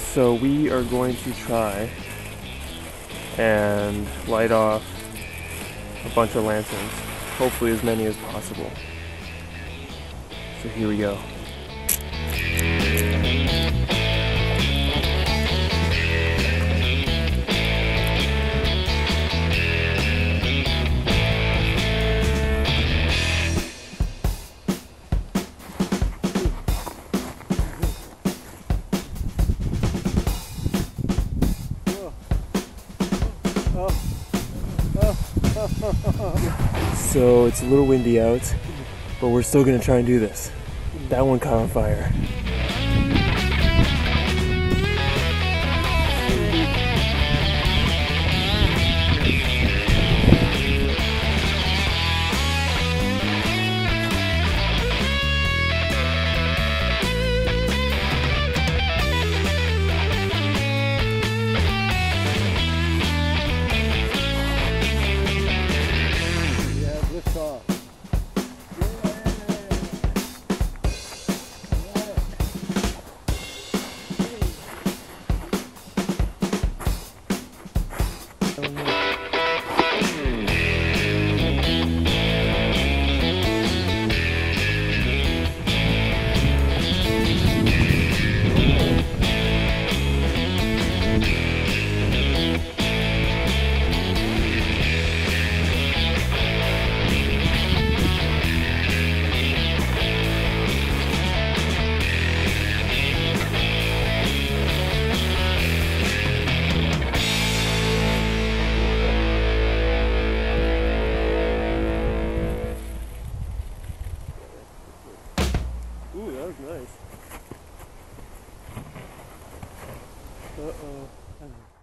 So we are going to try and light off a bunch of lanterns, hopefully as many as possible. So here we go. So it's a little windy out, but we're still gonna try and do this. That one caught on fire. Ooh, that was nice. Uh-oh.